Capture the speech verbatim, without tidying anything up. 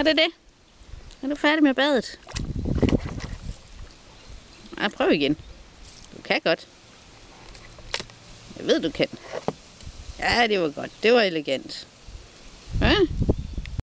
Var det det? Er du færdig med badet? Ej, prøv igen. Du kan godt. Jeg ved, du kan. Ja, det var godt. Det var elegant. Ja?